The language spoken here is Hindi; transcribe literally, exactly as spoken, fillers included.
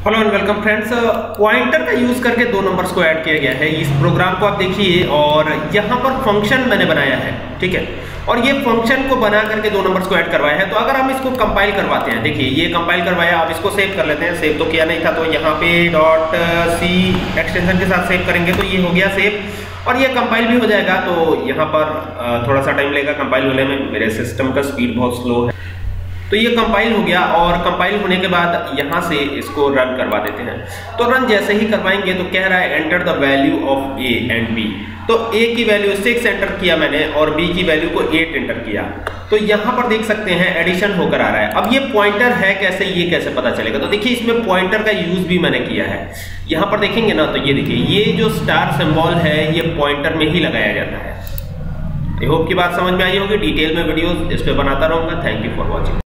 Hello and welcome friends. Pointer का यूज करके दो नंबर्स को ऐड किया गया है। इस प्रोग्राम को आप देखिए और यहाँ पर फंक्शन मैंने बनाया है, ठीक है, और ये फंक्शन को बना करके दो नंबर्स को ऐड करवाया है। तो अगर हम इसको कंपाइल करवाते हैं, देखिए ये कंपाइल करवाया, आप इसको सेव कर लेते हैं। सेव तो किया नहीं था, तो यहाँ पे डॉट सी एक्सटेंशन के साथ सेव करेंगे तो ये हो गया सेव, और ये कंपाइल भी हो जाएगा। तो यहाँ पर थोड़ा सा टाइम लगेगा कंपाइल होने में, मेरे सिस्टम का स्पीड बहुत स्लो है। तो ये कंपाइल हो गया, और कंपाइल होने के बाद यहाँ से इसको रन करवा देते हैं। तो रन जैसे ही करवाएंगे तो कह रहा है enter the value of A and B. तो ए की वैल्यू सिक्स एंटर किया मैंने और बी की वैल्यू को एट एंटर किया। तो यहाँ पर देख सकते हैं एडिशन होकर आ रहा है। अब ये पॉइंटर है कैसे, ये कैसे पता चलेगा? तो देखिए इसमें पॉइंटर का यूज भी मैंने किया है। यहाँ पर देखेंगे ना, तो ये देखिए ये जो स्टार सिंबल है ये पॉइंटर में ही लगाया जाता है। आई होप की बात समझ में आई होगी। डिटेल में वीडियोस इस पे बनाता रहूंगा। Thank you for watching.